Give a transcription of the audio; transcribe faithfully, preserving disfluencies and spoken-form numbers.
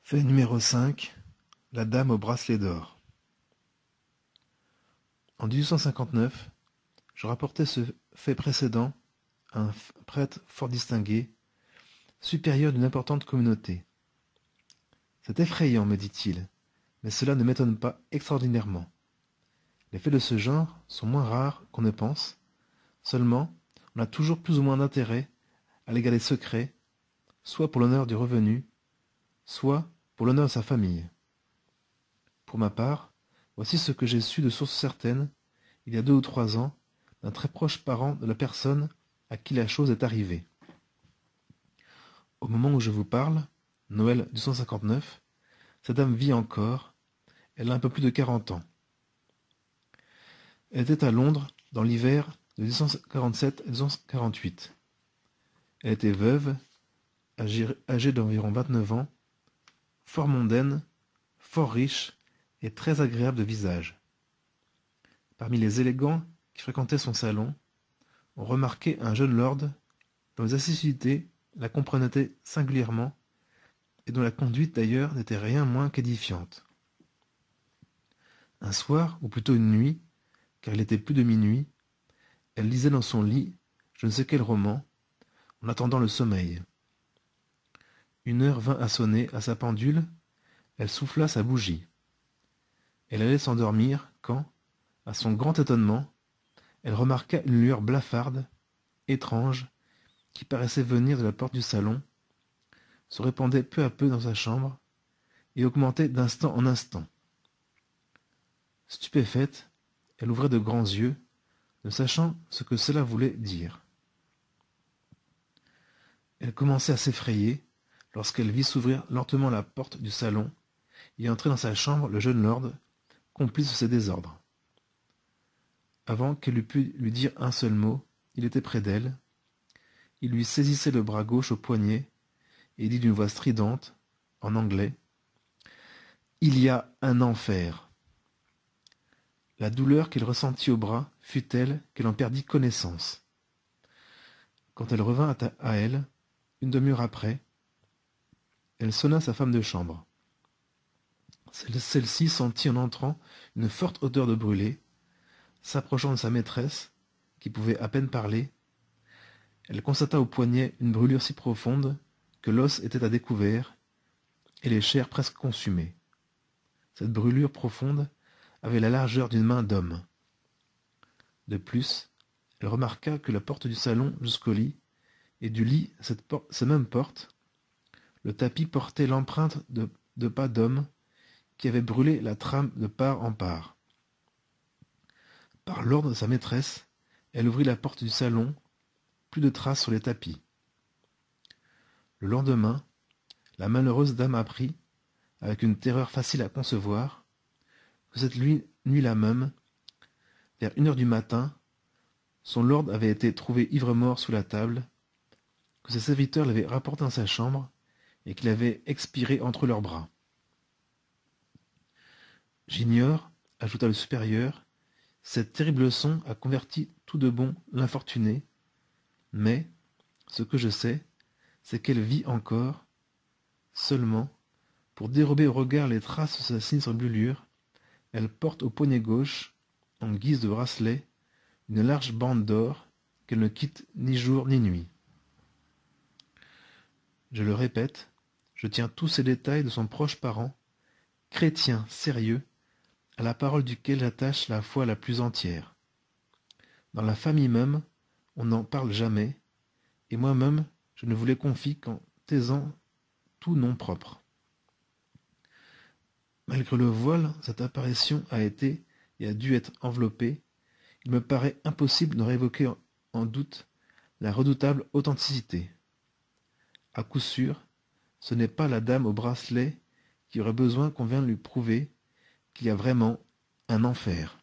Fait numéro cinq. La dame au bracelet d'or. En dix-huit cent cinquante-neuf, je rapportais ce fait précédent à un prêtre fort distingué, supérieur d'une importante communauté. C'est effrayant, me dit-il, mais cela ne m'étonne pas extraordinairement. Les faits de ce genre sont moins rares qu'on ne pense, seulement on a toujours plus ou moins d'intérêt à les garder secrets, soit pour l'honneur du revenu, soit pour l'honneur de sa famille. Pour ma part, voici ce que j'ai su de sources certaines, il y a deux ou trois ans, d'un très proche parent de la personne à qui la chose est arrivée. Au moment où je vous parle, Noël mille huit cent cinquante-neuf, cette dame vit encore, elle a un peu plus de quarante ans. Elle était à Londres dans l'hiver de dix-huit cent quarante-sept à dix-huit cent quarante-huit. Elle était veuve, âgée, âgée d'environ vingt-neuf ans, fort mondaine, fort riche et très agréable de visage. Parmi les élégants qui fréquentaient son salon, on remarquait un jeune lord dont les assiduités la compromettaient singulièrement et dont la conduite d'ailleurs n'était rien moins qu'édifiante. Un soir, ou plutôt une nuit, car il était plus de minuit, elle lisait dans son lit je ne sais quel roman, en attendant le sommeil. Une heure vint à sonner à sa pendule, elle souffla sa bougie. Elle allait s'endormir quand, à son grand étonnement, elle remarqua une lueur blafarde, étrange, qui paraissait venir de la porte du salon, se répandait peu à peu dans sa chambre, et augmentait d'instant en instant. Stupéfaite, elle ouvrait de grands yeux, ne sachant ce que cela voulait dire. Elle commençait à s'effrayer lorsqu'elle vit s'ouvrir lentement la porte du salon et entrer dans sa chambre le jeune lord, complice de ses désordres. Avant qu'elle eût pu lui dire un seul mot, il était près d'elle. Il lui saisissait le bras gauche au poignet et dit d'une voix stridente, en anglais, « Il y a un enfer !» La douleur qu'elle ressentit au bras fut telle qu'elle en perdit connaissance. Quand elle revint à elle, une demi-heure après, elle sonna sa femme de chambre. Celle-ci sentit en entrant une forte odeur de brûlé. S'approchant de sa maîtresse, qui pouvait à peine parler, elle constata au poignet une brûlure si profonde que l'os était à découvert et les chairs presque consumées. Cette brûlure profonde avait la largeur d'une main d'homme. De plus, elle remarqua que la porte du salon jusqu'au lit, et du lit à cette, cette même porte, le tapis portait l'empreinte de, de pas d'homme qui avait brûlé la trame de part en part. Par l'ordre de sa maîtresse, elle ouvrit la porte du salon, plus de traces sur les tapis. Le lendemain, la malheureuse dame apprit, avec une terreur facile à concevoir, que cette nuit-là même, vers une heure du matin, son lord avait été trouvé ivre-mort sous la table, que ses serviteurs l'avaient rapporté dans sa chambre et qu'il avait expiré entre leurs bras. J'ignore, ajouta le supérieur, cette terrible leçon a converti tout de bon l'infortuné, mais, ce que je sais, c'est qu'elle vit encore, seulement, pour dérober au regard les traces de sa sinistre brûlure, elle porte au poignet gauche, en guise de bracelet, une large bande d'or qu'elle ne quitte ni jour ni nuit. Je le répète, je tiens tous ces détails de son proche parent, chrétien sérieux, à la parole duquel j'attache la foi la plus entière. Dans la famille même, on n'en parle jamais, et moi-même, je ne vous les confie qu'en taisant tout nom propre. Malgré le voile, cette apparition a été et a dû être enveloppée. Il me paraît impossible de révoquer en doute la redoutable authenticité. À coup sûr, ce n'est pas la dame au bracelet qui aurait besoin qu'on vienne lui prouver qu'il y a vraiment un enfer.